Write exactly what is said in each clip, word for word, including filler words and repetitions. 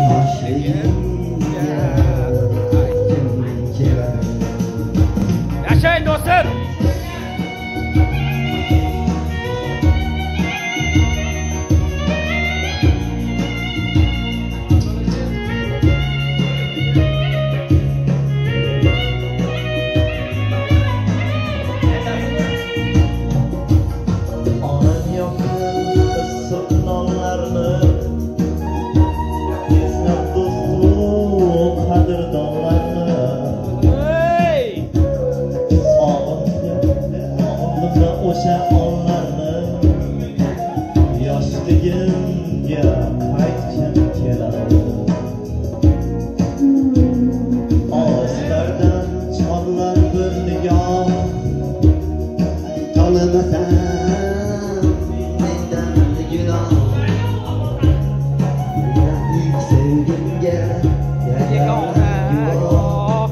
Yashang do'stim. O'sha onlarni yoshligimga qaytgim keladi. Ostardan chorlar bir nigoh tolmasam mendan gunoh. Ilk sevgimga yagona guvoh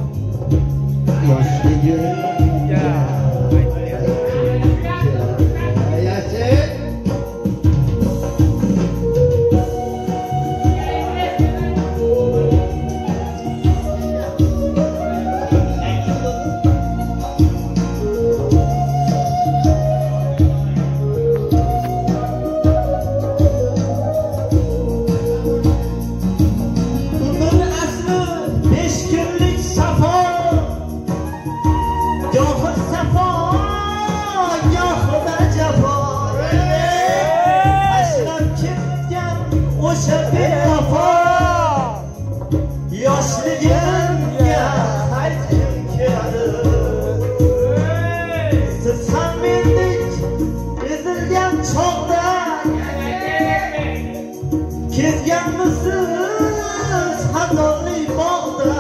yoshligimga o'sha bevafo yoshligimga qaytgim keladi. Siz ham mendek ezilgan chog'da kezganmisiz xazonli bog'da?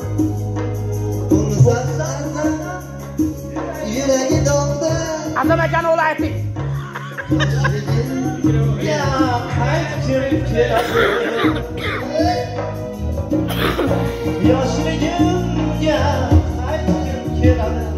Unsan yuragi dog'da. Azam akani o'g'li ayting. Ya qaytgim keladi. Yoshligimga qaytgim keladi.